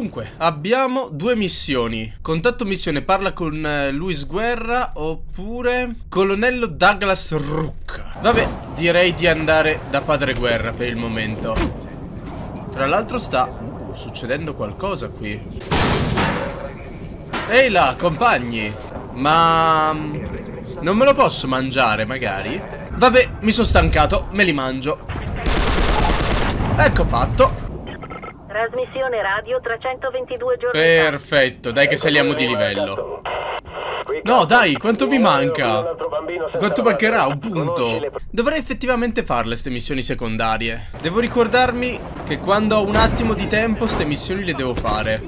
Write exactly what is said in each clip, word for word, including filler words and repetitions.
Dunque, abbiamo due missioni. Contatto missione, parla con eh, Luis Guerra oppure colonnello Douglas Rook. Vabbè, direi di andare da padre Guerra per il momento. Tra l'altro sta succedendo qualcosa qui. Ehi là, compagni. Ma non me lo posso mangiare, magari? Vabbè, mi sono stancato, me li mangio. Ecco fatto. Trasmissione radio trecentoventidue giorni. Perfetto, dai che saliamo di livello. No, dai, quanto mi manca? Quanto mancherà? Un punto. Dovrei effettivamente farle ste missioni secondarie. Devo ricordarmi che quando ho un attimo di tempo ste missioni le devo fare.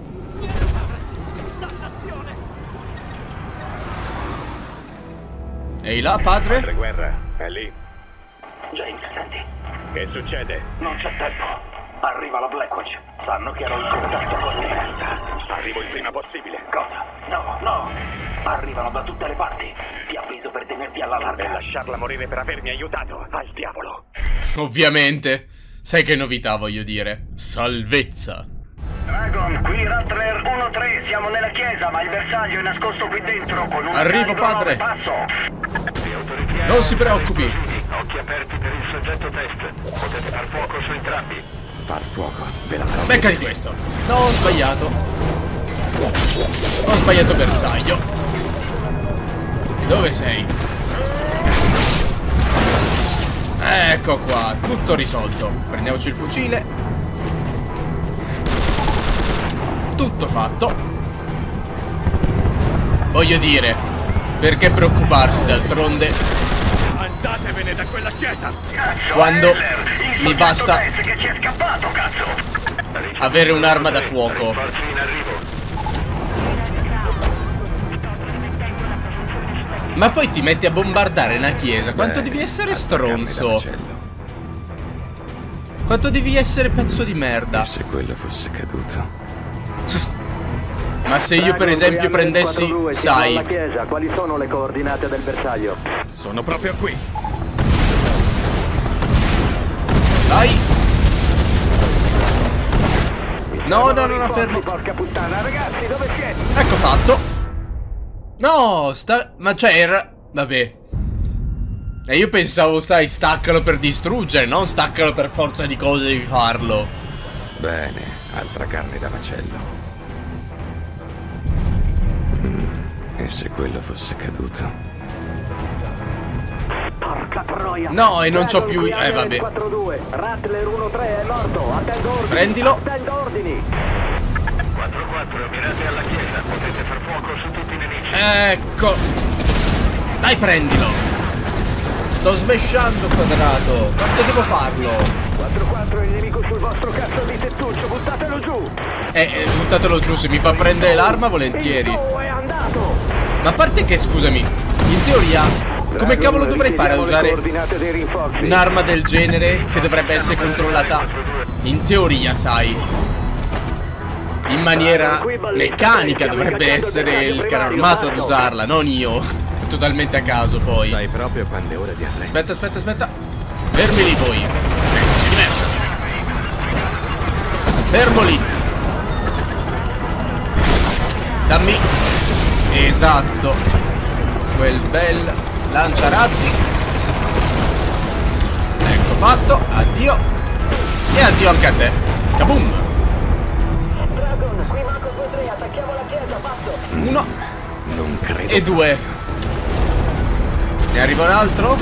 Ehi là, padre? Padre Guerra, è lì? James, senti. Che succede? Non c'è tempo. Arriva la Blackwatch. Sanno che ero in contatto con lei. Arrivo il prima possibile. Cosa? No, no. Arrivano da tutte le parti. Ti avviso per tenerti alla larga. E lasciarla morire per avermi aiutato. Al diavolo. Ovviamente. Sai che novità voglio dire. Salvezza. Dragon, qui Rattler uno tre. Siamo nella chiesa, ma il bersaglio è nascosto qui dentro con un Arrivo, padre. Passo. Non si preoccupi. Occhi aperti per il soggetto test. Potete far fuoco su entrambi. Far fuoco, ve la farò. Becca di questo. No, ho sbagliato. Ho sbagliato bersaglio. Dove sei? Ecco qua, tutto risolto. Prendiamoci il fucile. Tutto fatto. Voglio dire, perché preoccuparsi d'altronde? Andatevene da quella chiesa. Quando mi basta Che ci è scappato, cazzo. avere un'arma da fuoco. Forze in arrivo. Ma poi ti metti a bombardare una chiesa. Quanto Bene, devi essere attaccarmi da stronzo. macello. Quanto devi essere pezzo di merda. E se quello fosse caduto? Ma se io per esempio prendessi, sai, alla chiesa, quali sono le coordinate del bersaglio? Sono proprio qui. vai. No, no, no, no, fermo. Porca puttana, ragazzi, dove siete? Ecco fatto. No, sta... Ma cioè era... Vabbè. E io pensavo, sai, staccalo per distruggere, non staccalo per forza di cose devi farlo. Bene, altra carne da macello. Mm, e se quello fosse caduto? Porca troia. No, e non c'ho più... Eh, vabbè. quattro due. Rattler uno tre è morto. Attendo ordini. Prendilo. Attendo ordini. quattro quattro, mirate alla chiesa. Potete far fuoco su tutti i nemici. Ecco. Dai, prendilo. Sto smashando quadrato. Quanto devo farlo? quattro quattro, il nemico sul vostro cazzo di tettuccio. Buttatelo giù. Eh, eh, buttatelo giù, se mi fa prendere l'arma volentieri. Il suo è andato. Ma a parte che, scusami, in teoria... Come cavolo dovrei fare a usare un'arma del genere che dovrebbe essere controllata in teoria, sai, in maniera meccanica dovrebbe essere il carro armato ad usarla, non io. Totalmente a caso poi. Sai proprio quando è ora di arrendere. Aspetta, aspetta, aspetta. Fermi lì voi. Fermo lì. Dammi. Esatto. Quel bel lanciarazzi. Ecco fatto. Addio. E addio anche a te. Kaboom. Dragon, qui Marco due tre, attacchiamo la chiesa, passo. Uno. Non credo. E due. Ne arriva un altro?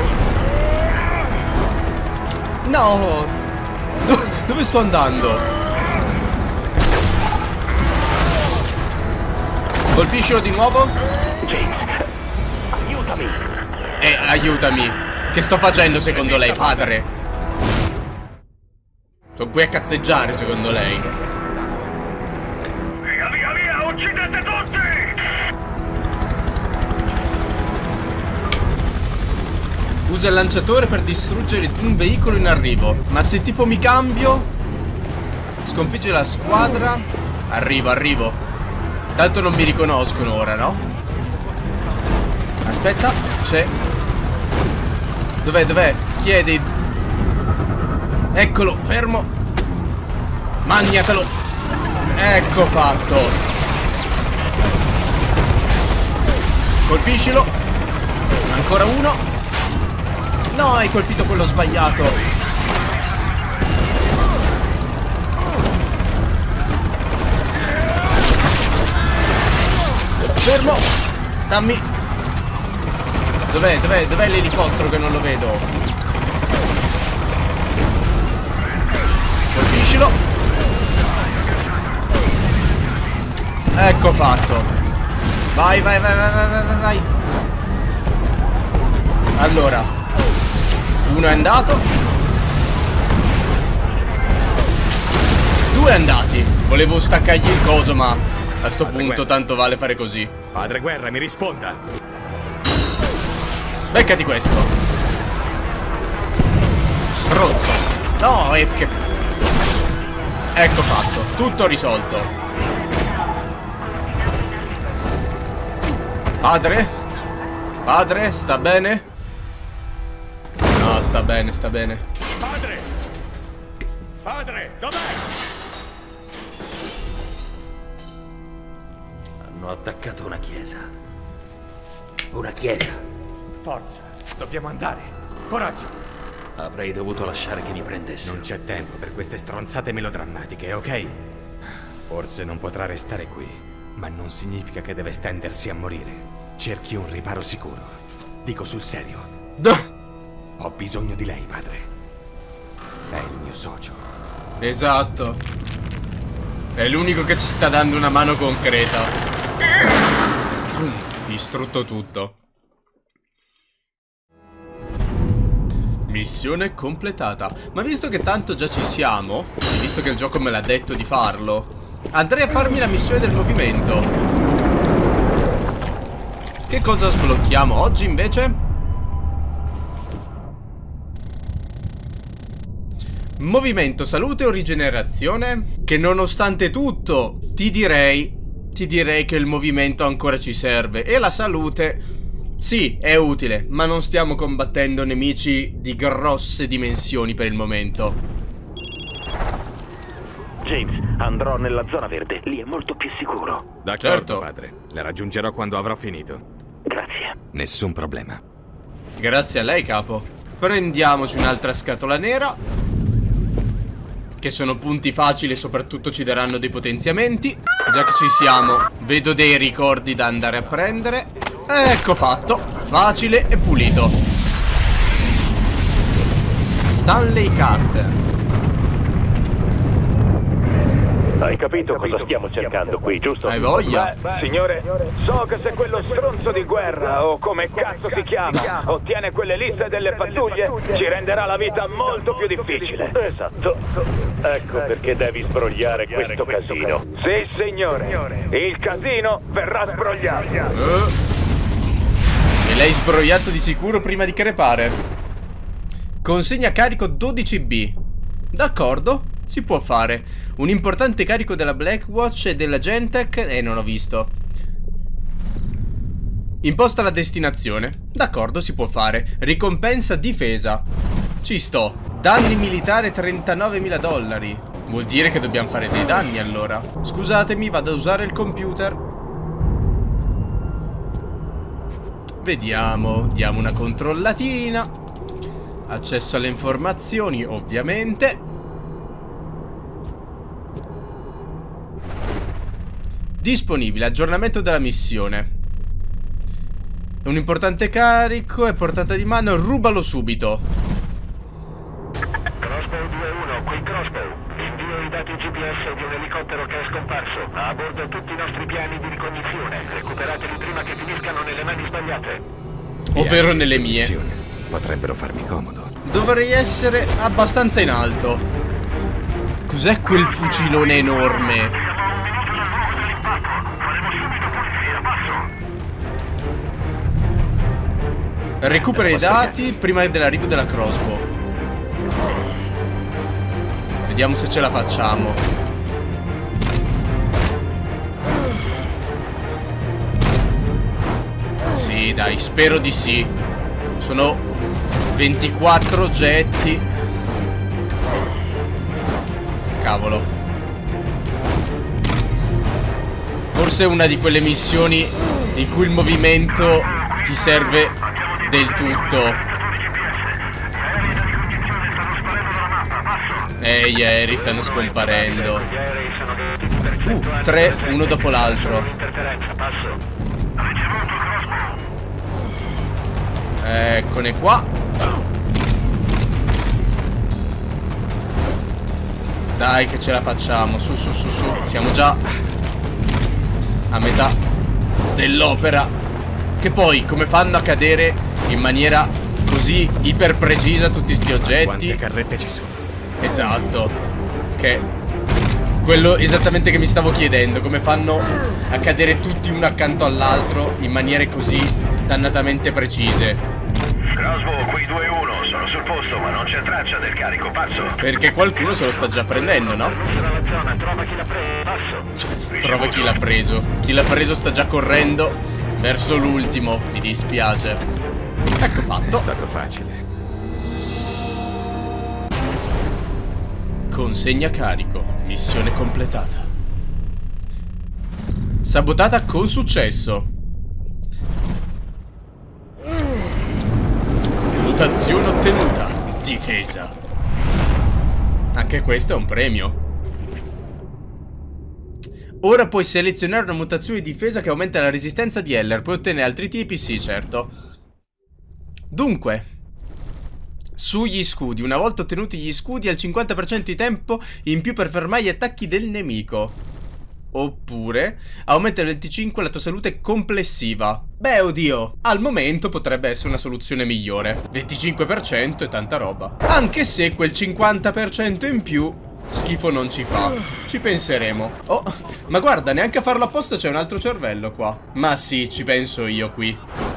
No. Dove sto andando? Colpiscilo di nuovo. James, aiutami. Eh, aiutami. Che sto facendo secondo lei, padre? Sono qui a cazzeggiare secondo lei. Via, via, via, uccidete tutti! Usa il lanciatore per distruggere un veicolo in arrivo. Ma se tipo mi cambio, sconfigge la squadra. Arrivo, arrivo. Tanto non mi riconoscono ora, no? Aspetta, c'è. Dov'è, dov'è? Chiedi. Eccolo, fermo. Magnatelo. Ecco fatto. Colpiscilo. Ancora uno. No, hai colpito quello sbagliato. Fermo. Dammi. Dov'è? Dov'è? Dov'è l'elicottero che non lo vedo? Colpiscilo. Ecco fatto. Vai, vai, vai, vai, vai, vai, vai. Allora, uno è andato. Due andati. Volevo staccargli il coso, ma a sto punto guerra. Tanto vale fare così. Padre Guerra, mi risponda. Beccati questo. Stronzo. No, è che... Ecco fatto. Tutto risolto. Padre? Padre, sta bene? No, sta bene, sta bene. Padre! Padre, dov'è? Hanno attaccato una chiesa. Una chiesa. Forza, dobbiamo andare. Coraggio. Avrei dovuto lasciare che mi prendessero. Non c'è tempo per queste stronzate melodrammatiche, ok? Forse non potrà restare qui, ma non significa che deve stendersi a morire. Cerchi un riparo sicuro. Dico sul serio. Duh. Ho bisogno di lei, padre. È il mio socio. Esatto. È l'unico che ci sta dando una mano concreta. Distrutto tutto. Missione completata. Ma visto che tanto già ci siamo, e visto che il gioco me l'ha detto di farlo, andrei a farmi la missione del movimento. Che cosa sblocchiamo oggi invece? Movimento, salute o rigenerazione? Che nonostante tutto ti direi Ti direi che il movimento ancora ci serve. E la salute sì, è utile, ma non stiamo combattendo nemici di grosse dimensioni per il momento. James, andrò nella zona verde, lì è molto più sicuro. D'accordo, certo. Padre. La raggiungerò quando avrò finito. Grazie. Nessun problema. Grazie a lei, capo. Prendiamoci un'altra scatola nera, che sono punti facili e soprattutto ci daranno dei potenziamenti. Già che ci siamo, vedo dei ricordi da andare a prendere. Ecco fatto. Facile e pulito. Stanley Carter. Hai capito cosa stiamo cercando qui, giusto? Hai voglia? Beh, signore, so che se quello stronzo di guerra, o come cazzo si chiama, ottiene quelle liste delle pattuglie, ci renderà la vita molto più difficile. Esatto. Ecco perché devi sbrogliare questo casino. Sì, signore. Il casino verrà sbrogliato. Uh. E l'hai sbrogliato di sicuro prima di crepare. Consegna carico dodici B. D'accordo, si può fare. Un importante carico della Blackwatch e della Gentek. Eh, non ho visto. Imposta la destinazione. D'accordo, si può fare. Ricompensa difesa. Ci sto. Danni militare trentanovemila dollari. Vuol dire che dobbiamo fare dei danni allora. Scusatemi, vado a usare il computer. Vediamo. Diamo una controllatina. Accesso alle informazioni, ovviamente. Disponibile, aggiornamento della missione. Un importante carico, è portata di mano, rubalo subito. Crossbow due uno, qui Crossbow. Invio i dati G P S di un elicottero che è scomparso. Ha a bordo tutti i nostri piani di ricognizione. Recuperateli prima che finiscano nelle mani sbagliate. Ovvero nelle mie. Potrebbero farmi comodo. Dovrei essere abbastanza in alto. Cos'è quel fucilone enorme? Recupera i dati prima dell'arrivo della crossbow. Vediamo se ce la facciamo. Sì, dai, spero di sì. Sono ventiquattro oggetti. Cavolo. Forse è una di quelle missioni in cui il movimento ti serve del tutto. E gli aerei stanno scomparendo. Uh, tre, uno dopo l'altro. Eccone qua. Dai che ce la facciamo. Su, su, su, su. Siamo già a metà dell'opera. Che poi, come fanno a cadere in maniera così iper precisa tutti sti oggetti? Quante carrette ci sono? Esatto. Che quello esattamente che mi stavo chiedendo. Come fanno a cadere tutti uno accanto all'altro in maniere così dannatamente precise? Crossbow, qui due uno, sono sul posto ma non c'è traccia del carico, passo. Perché qualcuno se lo sta già prendendo, no? Trova chi l'ha preso. Chi l'ha preso sta già correndo verso l'ultimo. Mi dispiace. Ecco fatto. È stato facile. Consegna carico. Missione completata. Sabotata con successo. Mutazione ottenuta. Difesa. Anche questo è un premio. Ora puoi selezionare una mutazione di difesa che aumenta la resistenza di Heller. Puoi ottenere altri tipi? Sì, certo. Dunque, sugli scudi, una volta ottenuti gli scudi, al cinquanta per cento di tempo in più per fermare gli attacchi del nemico. Oppure aumenta il venticinque la tua salute complessiva. Beh, oddio, al momento potrebbe essere una soluzione migliore. venticinque per cento è tanta roba. Anche se quel cinquanta per cento in più schifo non ci fa. Ci penseremo. Oh, ma guarda, neanche a farlo apposta c'è un altro cervello qua. Ma sì, ci penso io qui.